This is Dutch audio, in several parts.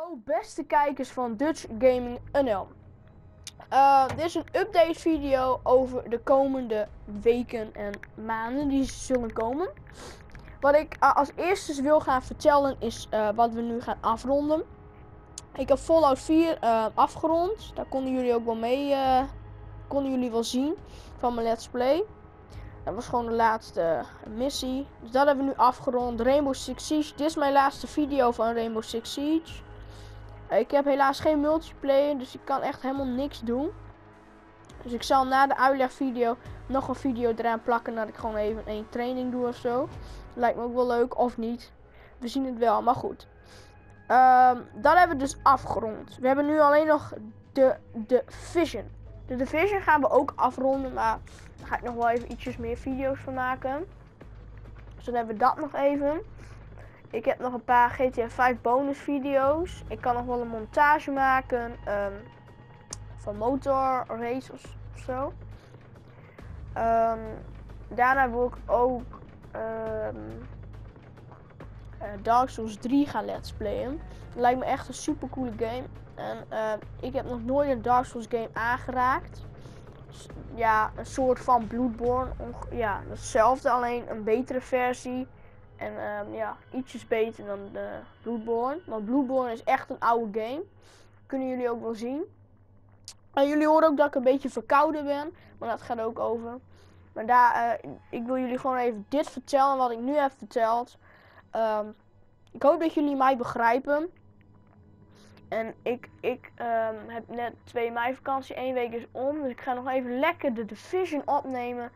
Hallo beste kijkers van Dutch Gaming NL. Dit is een update video over de komende weken en maanden die zullen komen. Wat ik als eerste wil gaan vertellen is wat we nu gaan afronden. Ik heb Fallout 4 afgerond. Daar konden jullie ook wel mee, konden jullie wel zien van mijn let's play. Dat was gewoon de laatste missie. Dus dat hebben we nu afgerond. Rainbow Six Siege. Dit is mijn laatste video van Rainbow Six Siege. Ik heb helaas geen multiplayer, dus ik kan echt helemaal niks doen. Dus ik zal na de uitlegvideo nog een video eraan plakken dat ik gewoon even een training doe of zo. Lijkt me ook wel leuk, of niet. We zien het wel, maar goed. Dat hebben we dus afgerond. We hebben nu alleen nog de Division. De Division gaan we ook afronden, maar daar ga ik nog wel even ietsjes meer video's van maken. Dus dan hebben we dat nog even. Ik heb nog een paar GTA 5 bonus video's. Ik kan nog wel een montage maken van motor race of zo. Daarna wil ik ook Dark Souls 3 gaan let's playen. Dat lijkt me echt een super coole game. En ik heb nog nooit een Dark Souls game aangeraakt. Dus, ja, een soort van Bloodborne. Ja, hetzelfde, alleen een betere versie. En ja, ietsjes beter dan de Bloodborne. Want Bloodborne is echt een oude game. Kunnen jullie ook wel zien. En jullie horen ook dat ik een beetje verkouden ben. Maar dat gaat ook over. Maar ik wil jullie gewoon even dit vertellen wat ik nu heb verteld. Ik hoop dat jullie mij begrijpen. En ik heb net 2 mei vakantie, 1 week is om. Dus ik ga nog even lekker de Division opnemen.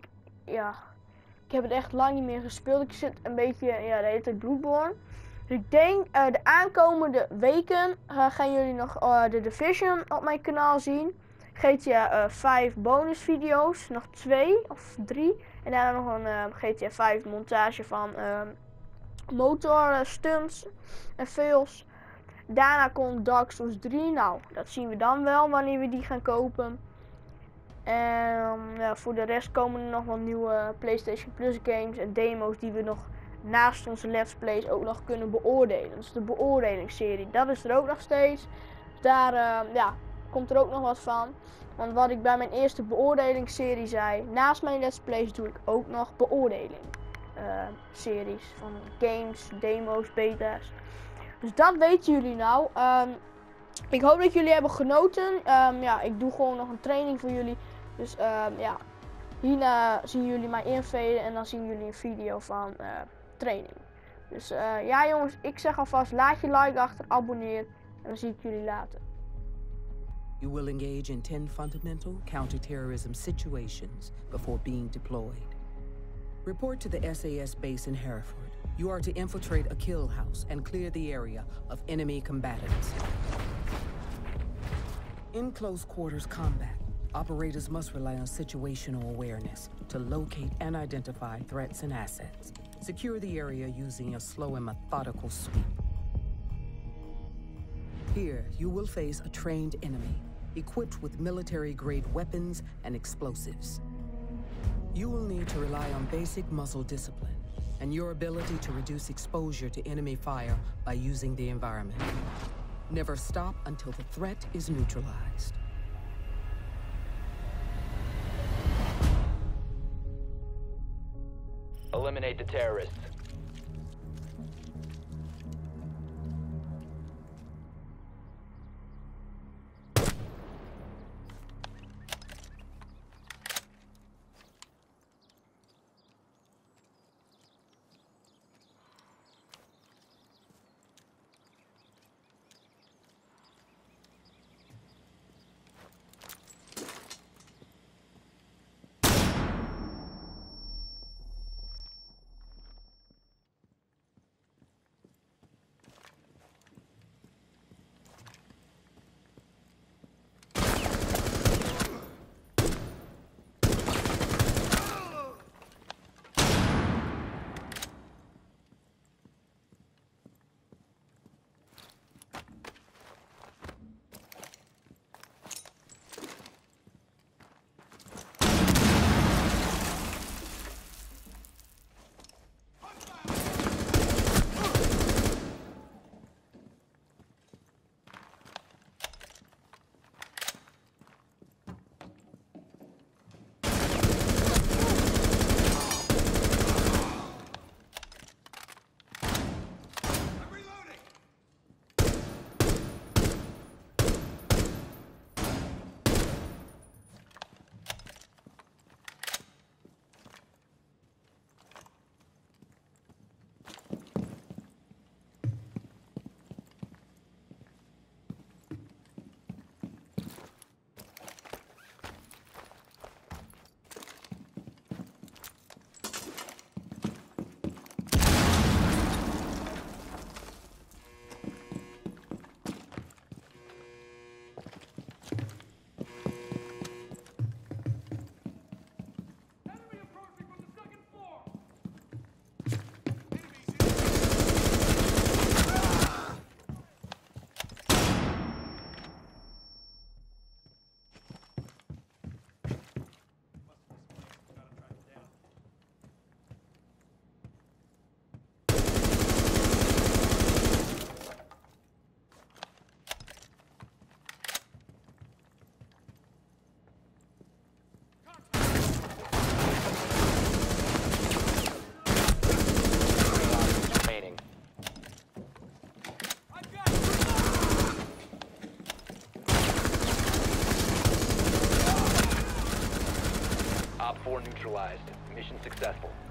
Ik heb het echt lang niet meer gespeeld. Ik zit een beetje, de hele tijd Bloodborne. Dus ik denk de aankomende weken gaan jullie nog de Division op mijn kanaal zien. GTA 5 bonus video's, nog 2 of 3. En daarna nog een GTA 5 montage van motor stunts en fails. Daarna komt Dark Souls 3. Nou, dat zien we dan wel wanneer we die gaan kopen. En voor de rest komen er nog wel nieuwe PlayStation Plus games en demo's die we nog naast onze let's plays ook nog kunnen beoordelen. Dus de beoordelingsserie, dat is er ook nog steeds. Daar komt er ook nog wat van. Want wat ik bij mijn eerste beoordelingsserie zei, naast mijn let's plays doe ik ook nog beoordeling series van games, demo's, beta's. Dus dat weten jullie nou. Ik hoop dat jullie hebben genoten. Ik doe gewoon nog een training voor jullie. Dus hierna zien jullie mij inveden en dan zien jullie een video van training. Dus ja jongens, ik zeg alvast laat je like achter, abonneer en dan zie ik jullie later. You will engage in 10 fundamental counterterrorism situations before being deployed. Report to the SAS base in Hereford. You are to infiltrate a kill house and clear the area of enemy combatants. In close quarters combat, operators must rely on situational awareness to locate and identify threats and assets. Secure the area using a slow and methodical sweep. Here, you will face a trained enemy, equipped with military-grade weapons and explosives. You will need to rely on basic muscle discipline and your ability to reduce exposure to enemy fire by using the environment. Never stop until the threat is neutralized. Eliminate the terrorists. 4 neutralized. Mission successful.